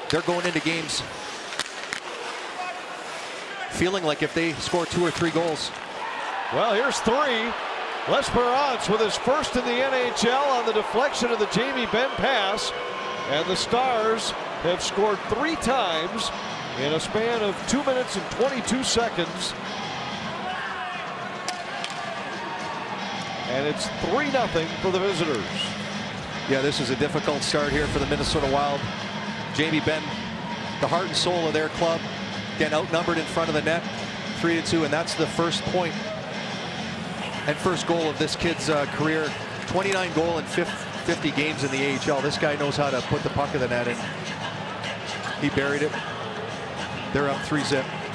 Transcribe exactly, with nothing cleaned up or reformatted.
they're going into games feeling like if they score two or three goals. Well, here's three. Lesperance with his first in the N H L on the deflection of the Jamie Benn pass. And the Stars have scored three times in a span of two minutes and twenty-two seconds. And it's three nothing for the visitors. Yeah, this is a difficult start here for the Minnesota Wild. Jamie Benn, the heart and soul of their club, again outnumbered in front of the net, three to two, and that's the first point and first goal of this kid's uh, career. twenty-nine goal in fifty games in the A H L. This guy knows how to put the puck in the net, and he buried it. They're up three zip.